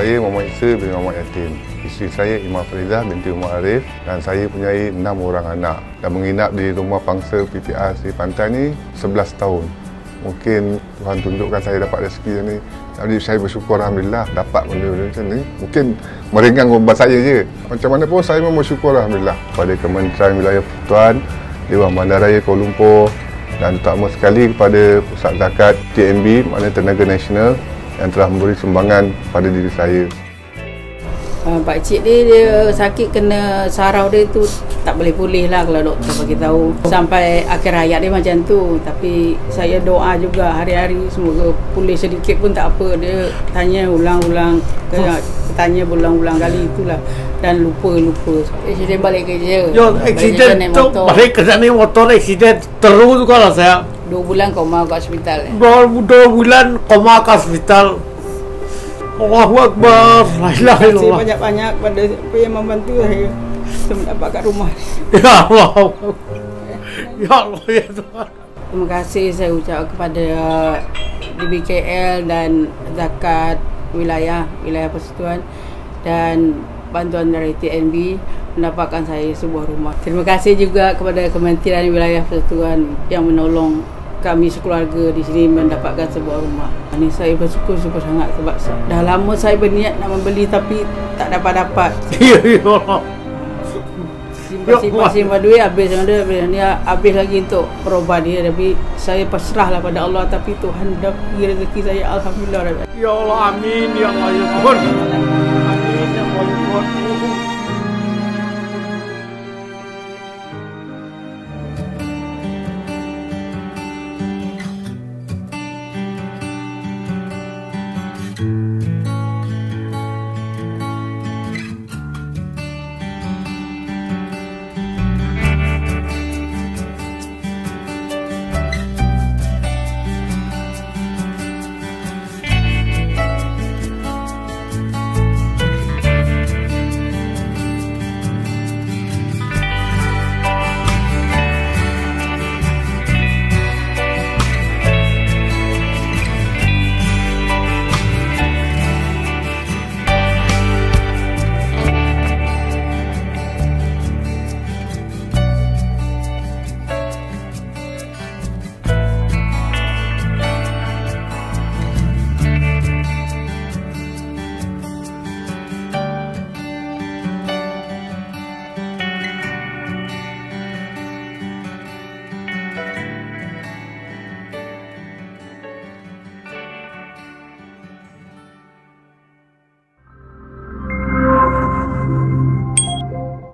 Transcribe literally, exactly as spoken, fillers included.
saya Muhammad Isa bin Muhammad Yatim. Isteri saya Imam Farizah binti Umar Arif dan saya mempunyai enam orang anak dan menginap di rumah pangsa P P R Seri Pantai ni sebelas tahun. Mungkin Tuhan tunjukkan saya dapat rezeki ni. Jadi saya bersyukur Alhamdulillah dapat benda-benda macam ni. Mungkin meringan beban saya je. Macam mana pun saya memang bersyukur Alhamdulillah kepada Kementerian Wilayah Persekutuan, Dewan Bandaraya Kuala Lumpur dan terutama sekali kepada Pusat Zakat T N B, maknanya Tenaga Nasional yang telah memberi sumbangan pada diri saya. Uh, Pak Cik dia, dia sakit kena saraf dia tu tak boleh pulih lah kalau doktor bagi tahu. Sampai akhir hayat dia macam tu. Tapi saya doa juga hari-hari semoga pulih sedikit pun tak apa. Dia tanya ulang-ulang, tanya berulang-ulang kali itulah dan lupa-lupa. Aksiden balik kerja. Yo, aksiden tu balik kerja ni motor aksiden terus kalau saya. Dua bulan koma kat hospital. Eh. Dua, dua bulan koma kat hospital. Allahu Akbar. La ilaha Terima kasih illallah. banyak-banyak pada siapa yang membantu saya untuk mendapat kat rumah. Ya Allah. Ya Allah ya Tuhan. Terima kasih saya ucap kepada D B K L dan Zakat Wilayah Wilayah Persekutuan dan bantuan dari T N B mendapatkan saya sebuah rumah. Terima kasih juga kepada Kementerian Wilayah Persekutuan yang menolong kami sekeluarga di sini mendapatkan sebuah rumah. Ini saya bersyukur-syukur sangat sebab dah lama saya berniat nak membeli tapi tak dapat-dapat. Ya Allah. Simpan-simpan duit habis dengan dia, habis, dia habis lagi untuk perubahan dia, tapi saya pasrahlah pada Allah, tapi Tuhan dah bagi rezeki saya alhamdulillah. Ya Allah amin ya Allah ya Tuhan. Amin ya Allah ya Tuhan.